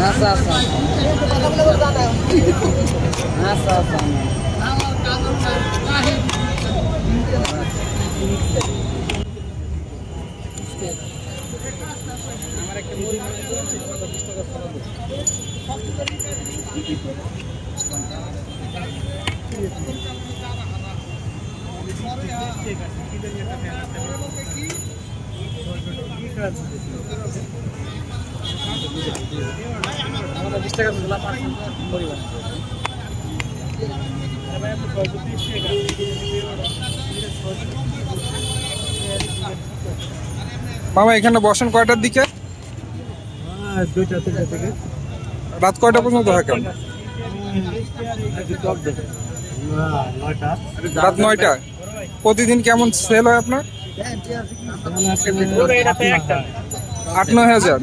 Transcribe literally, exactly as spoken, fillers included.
আচ্ছা আচ্ছা আচ্ছা আচ্ছা আমার একটা মুড়ি মানে চলছে বিশ টাকা ফলো দিই আমাদের বিশ টাকা জোলা পাঁচ পরিবার মামা এখানে বসেন কয়টার দিকে? দুইটা তিনটা থেকে রাত কয়টা পর্যন্ত থাকেন? রাত নয়টা। প্রতিদিন কেমন সেল হয় আপনার? আট নয় হাজার।